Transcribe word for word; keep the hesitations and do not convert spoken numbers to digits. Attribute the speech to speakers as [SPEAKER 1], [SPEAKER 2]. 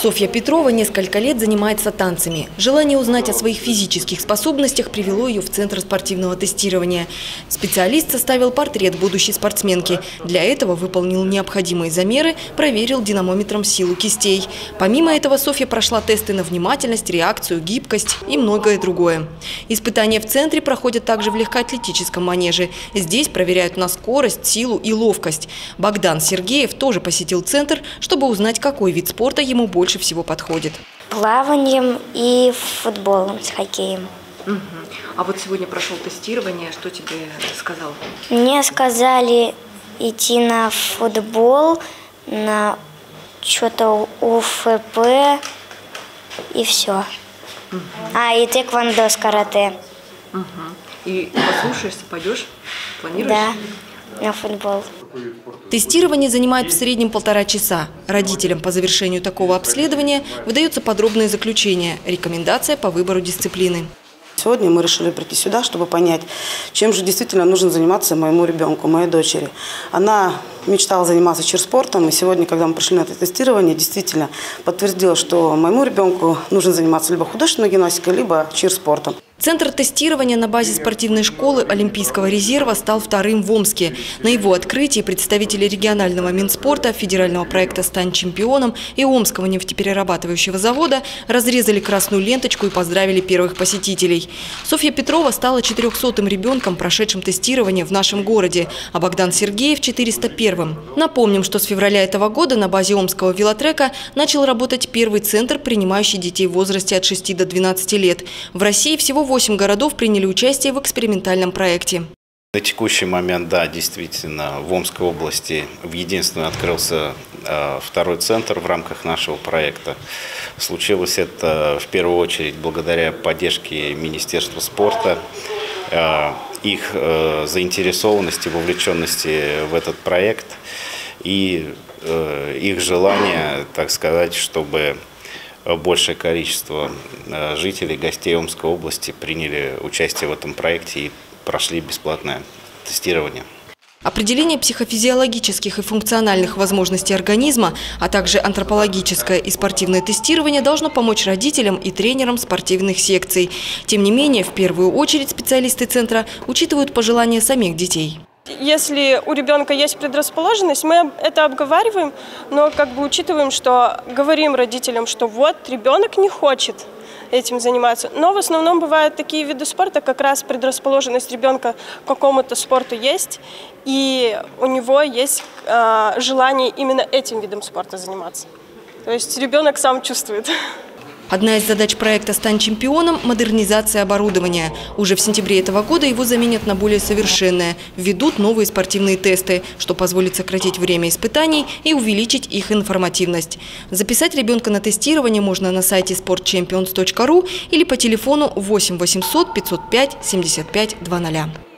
[SPEAKER 1] Софья Петрова несколько лет занимается танцами. Желание узнать о своих физических способностях привело ее в Центр спортивного тестирования. Специалист составил портрет будущей спортсменки. Для этого выполнил необходимые замеры, проверил динамометром силу кистей. Помимо этого Софья прошла тесты на внимательность, реакцию, гибкость и многое другое. Испытания в Центре проходят также в легкоатлетическом манеже. Здесь проверяют на скорость, силу и ловкость. Богдан Сергеев тоже посетил Центр, чтобы узнать, какой вид спорта ему больше всего подходит.
[SPEAKER 2] Плаванием и футболом с хоккеем.
[SPEAKER 1] Угу. А вот сегодня прошел тестирование, что тебе сказал?
[SPEAKER 2] Мне сказали идти на футбол, на что-то УФП и все. Угу. А, и тэквондо с карате.
[SPEAKER 1] Угу. И послушаешься, пойдешь? Планируешь?
[SPEAKER 2] Да, на футбол.
[SPEAKER 1] Тестирование занимает в среднем полтора часа. Родителям по завершению такого обследования выдаются подробные заключения, рекомендация по выбору дисциплины.
[SPEAKER 3] Сегодня мы решили прийти сюда, чтобы понять, чем же действительно нужно заниматься моему ребенку, моей дочери. Она мечтала заниматься чирспортом, и сегодня, когда мы пришли на это тестирование, действительно подтвердила, что моему ребенку нужно заниматься либо художественной гимнастикой, либо чирспортом.
[SPEAKER 1] Центр тестирования на базе спортивной школы Олимпийского резерва стал вторым в Омске. На его открытии представители регионального Минспорта, федерального проекта «Стань чемпионом» и Омского нефтеперерабатывающего завода разрезали красную ленточку и поздравили первых посетителей. Софья Петрова стала четырехсотым ребенком, прошедшим тестирование в нашем городе, а Богдан Сергеев – четыреста первым. Напомним, что с февраля этого года на базе Омского велотрека начал работать первый центр, принимающий детей в возрасте от шести до двенадцати лет. В России всего восемь городов приняли участие в экспериментальном проекте.
[SPEAKER 4] На текущий момент, да, действительно, в Омской области в единственном открылся э, второй центр в рамках нашего проекта. Случилось это в первую очередь благодаря поддержке Министерства спорта, э, их э, заинтересованности, вовлеченности в этот проект и э, их желание, так сказать, чтобы большее количество жителей, гостей Омской области приняли участие в этом проекте и прошли бесплатное тестирование.
[SPEAKER 1] Определение психофизиологических и функциональных возможностей организма, а также антропологическое и спортивное тестирование должно помочь родителям и тренерам спортивных секций. Тем не менее, в первую очередь специалисты центра учитывают пожелания самих детей.
[SPEAKER 5] Если у ребенка есть предрасположенность, мы это обговариваем, но как бы учитываем, что говорим родителям, что вот ребенок не хочет этим заниматься. Но в основном бывают такие виды спорта, как раз предрасположенность ребенка к какому-то спорту есть, и у него есть э, желание именно этим видом спорта заниматься. То есть ребенок сам чувствует.
[SPEAKER 1] Одна из задач проекта «Стань чемпионом» – модернизация оборудования. Уже в сентябре этого года его заменят на более совершенное. Введут новые спортивные тесты, что позволит сократить время испытаний и увеличить их информативность. Записать ребенка на тестирование можно на сайте спорт чемпионс точка ру или по телефону восемь восемьсот пятьсот пять семьдесят пять двадцать.